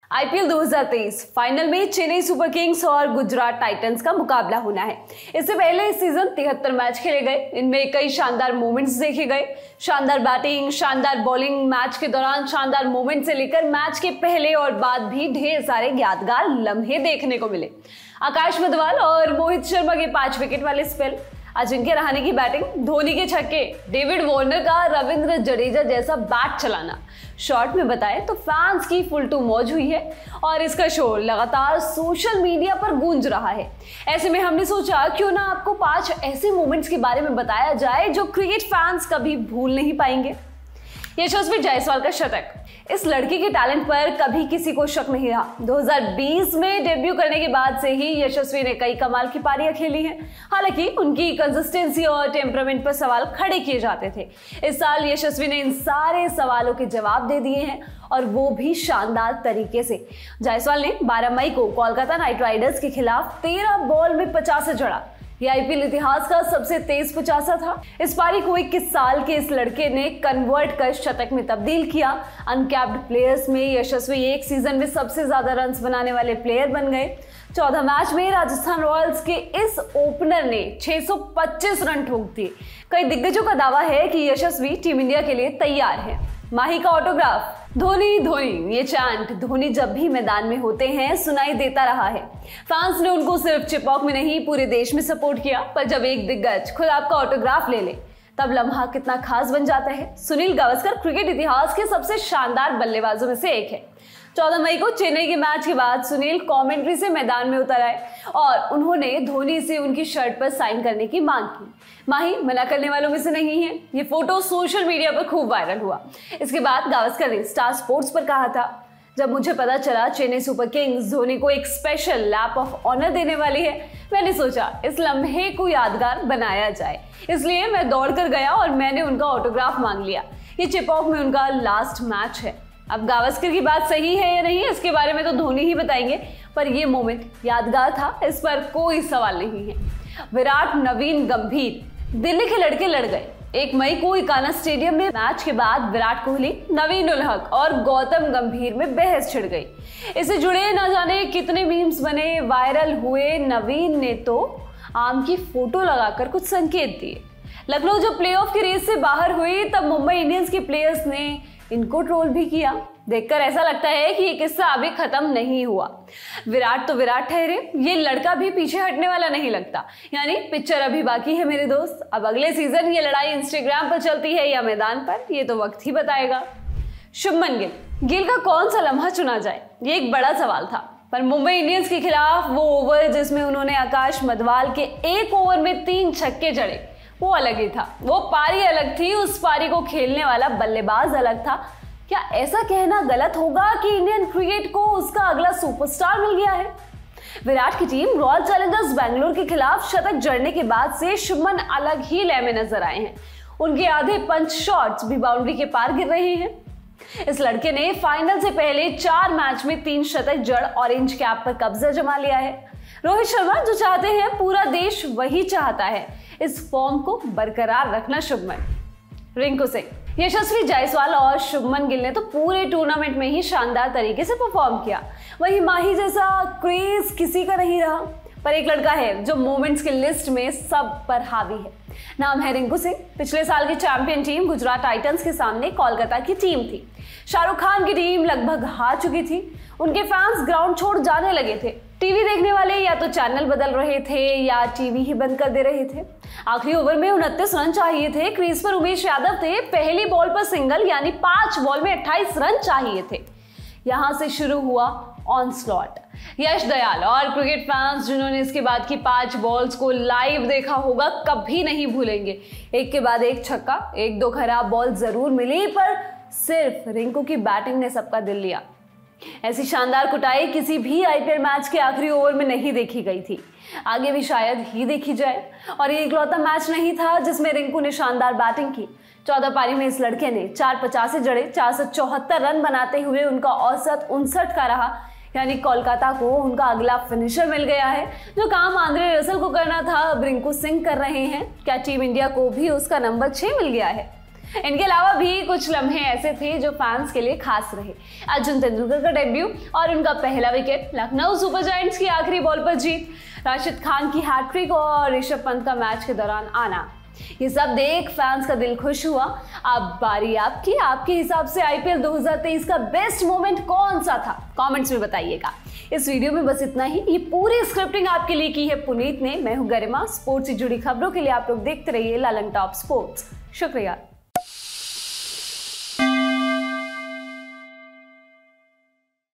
IPL 2023 final में Chennai super Kings और Gujarat Titans का मुकाबला होना है। इससे पहले इस सीजन 73 मैच खेले गए। इनमें कई शानदार मोमेंट्स देखे गए। शानदार बैटिंग, शानदार बॉलिंग, मैच के दौरान शानदार मोमेंट से लेकर मैच के पहले और बाद भी ढेर सारे यादगार लम्हे देखने को मिले। आकाश मधवाल और मोहित शर्मा के 5 विकेट वाले स्पेल, अजिंक्य रहाणे की बैटिंग, धोनी के छक्के, डेविड वार्नर का रविंद्र जडेजा जैसा बैट चलाना, शॉर्ट में बताएं तो फैंस की फुल टू मौज हुई है और इसका शोर लगातार सोशल मीडिया पर गूंज रहा है। ऐसे में हमने सोचा क्यों ना आपको 5 ऐसे मोमेंट्स के बारे में बताया जाए जो क्रिकेट फैंस कभी भूल नहीं पाएंगे। यशस्वी जायसवाल का शतक, इस लड़के के टैलेंट पर कभी किसी को शक नहीं रहा। 2020 में डेब्यू करने के बाद से ही यशस्वी ने कई कमाल की पारियां खेली हैं। हालांकि उनकी कंसिस्टेंसी और टेम्परामेंट पर सवाल खड़े किए जाते थे। इस साल यशस्वी ने इन सारे सवालों के जवाब दे दिए हैं और वो भी शानदार तरीके से। जायसवाल ने 12 मई को कोलकाता नाइट राइडर्स के खिलाफ 13 बॉल में 50 जड़ा। यह आईपीएल इतिहास का सबसे तेज 50 था। इस पारी को 21 साल के इस लड़के ने कन्वर्ट कर शतक में तब्दील किया। अनकैप्ड प्लेयर्स में यशस्वी एक सीजन में सबसे ज्यादा रन्स बनाने वाले प्लेयर बन गए। 14 मैच में राजस्थान रॉयल्स के इस ओपनर ने 625 रन ठोक दिए। कई दिग्गजों का दावा है कि यशस्वी टीम इंडिया के लिए तैयार है। माही का ऑटोग्राफ, धोनी धोनी, ये चैंट धोनी जब भी मैदान में होते हैं सुनाई देता रहा है। फैंस ने उनको सिर्फ चिपॉक में नहीं पूरे देश में सपोर्ट किया, पर जब एक दिग्गज खुद आपका ऑटोग्राफ ले ले तब लम्हा कितना खास बन जाता है। सुनील गावस्कर क्रिकेट इतिहास के सबसे शानदार बल्लेबाजों में से एक है। 14 मई को चेन्नई के मैच के बाद सुनील कमेंट्री से मैदान में उतर आए और उन्होंने धोनी से उनकी शर्ट पर साइन करने की मांग की। माही मना करने वालों में से नहीं है। ये फोटो सोशल मीडिया पर खूब वायरल हुआ। इसके बाद गावस्कर ने स्टार स्पोर्ट्स पर कहा था, जब मुझे पता चला चेन्नई सुपर किंग्स धोनी को एक स्पेशल लैप ऑफ ऑनर देने वाली है, मैंने सोचा इस लम्हे को यादगार बनाया जाए। इसलिए मैं दौड़ कर गया और मैंने उनका ऑटोग्राफ मांग लिया। ये चिपॉक में उनका लास्ट मैच है। अब गावस्कर की बात सही है या नहीं इसके बारे में तो धोनी ही बताएंगे, पर यह मोमेंट यादगार था, इस पर कोई सवाल नहीं है। विराट नवीन गंभीर, दिल्ली के लड़के लड़ गए। 1 मई को इकाना स्टेडियम में मैच के बाद विराट कोहली, नवीन उल हक और गौतम गंभीर में बहस छिड़ गई। इससे जुड़े न जाने कितने मीम्स बने, वायरल हुए। नवीन ने तो आम की फोटो लगाकर कुछ संकेत दिए। लखनऊ जब प्लेऑफ की रेस से बाहर हुई तब मुंबई इंडियंस के प्लेयर्स ने इनको ट्रोल भी किया। देखकर ऐसा लगता है कि ये किस्सा अभी खत्म नहीं हुआ। विराट तो विराट ठहरे, ये लड़का भी पीछे हटने वाला नहीं लगता। यानी पिक्चर अभी बाकी है मेरे दोस्त। अब अगले सीजन ये लड़ाई इंस्टाग्राम पर चलती है या मैदान पर, ये तो वक्त ही बताएगा। शुभमन गिल का कौन सा लम्हा चुना जाए, ये एक बड़ा सवाल था। पर मुंबई इंडियंस के खिलाफ वो ओवर जिसमें उन्होंने आकाश मधवाल के 1 ओवर में 3 छक्के जड़े, वो अलग ही था। वो पारी अलग थी, उस पारी को खेलने वाला बल्लेबाज अलग था। क्या ऐसा कहना गलत होगा कि इंडियन क्रिकेट को उसका अगला सुपरस्टार मिल गया है? विराट की टीम रॉयल चैलेंजर्स बैंगलोर के खिलाफ शतक जड़ने के बाद से शुभमन अलग ही लय में नजर आए हैं। उनके आधे पंच शॉट्स भी बाउंड्री के पार गिर रहे हैं। इस लड़के ने फाइनल से पहले 4 मैच में 3 शतक जड़ ऑरेंज कैप पर कब्जा जमा लिया है। रोहित शर्मा जो चाहते हैं पूरा देश वही चाहता है, इस फॉर्म को बरकरार रखना। शुभमन, रिंकू सिंह, यशस्वी जायसवाल और शुभमन गिल ने तो पूरे टूर्नामेंट में ही शानदार तरीके से परफॉर्म किया। वहीं माही जैसा क्रेज किसी का नहीं रहा, पर एक लड़का है जो मोमेंट्स की लिस्ट में सब पर हावी है। नाम है रिंकू सिंह। पिछले साल की चैंपियन टीम गुजरात टाइटंस के सामने कोलकाता की टीम थी। शाहरुख खान की टीम लगभग हार चुकी थी। उनके फैंस ग्राउंड छोड़ जाने लगे थे। टीवी देखने वाले या तो चैनल बदल रहे थे या टीवी ही बंद कर दे रहे थे। आखिरी ओवर में 29 रन चाहिए थे। क्रीज पर उमेश यादव थे। पहली बॉल पर सिंगल, यानी 5 बॉल में 28 रन चाहिए थे। यहां से शुरू हुआ ऑनस्लॉट। यश दयाल और क्रिकेट फैंस जिन्होंने इसके बाद की 5 बॉल्स को लाइव देखा होगा कभी नहीं भूलेंगे। एक के बाद एक छक्का, 1-2 खराब बॉल जरूर मिली, पर सिर्फ रिंकू की बैटिंग ने सबका दिल लिया। ऐसी शानदार कुटाई किसी भी आईपीएल मैच के आखिरी ओवर में नहीं देखी गई थी। आगे भी शायद ही देखी जाए। और ये इकलौता मैच नहीं था जिसमें रिंकू ने शानदार बैटिंग की। 14 पारी में इस लड़के ने 485 जड़े, 474 रन बनाते हुए उनका औसत 59 का रहा। यानी कोलकाता को उनका अगला फिनिशर मिल गया है। जो काम आंद्रे रसल को करना था अब रिंकू सिंह कर रहे हैं। क्या टीम इंडिया को भी उसका नंबर 6 मिल गया है? इनके अलावा भी कुछ लम्हे ऐसे थे जो फैंस के लिए खास रहे। अर्जुन तेंदुलकर का डेब्यू और उनका पहला विकेट, लखनऊ सुपर जायंट्स की आखिरी बॉल पर जीत, राशिद खान की हैट्रिक और ऋषभ पंत का मैच के दौरान आना, ये सब देख फैंस का दिल खुश हुआ। अब बारी आपकी, आपके हिसाब से आईपीएल 2023 का बेस्ट मोमेंट कौन सा था, कमेंट्स में बताइएगा। इस वीडियो में बस इतना ही। ये पूरी स्क्रिप्टिंग आपके लिए की है पुनीत ने। मैं हूं गरिमा। स्पोर्ट्स से जुड़ी खबरों के लिए आप लोग देखते रहिए लालन टॉप स्पोर्ट्स। शुक्रिया।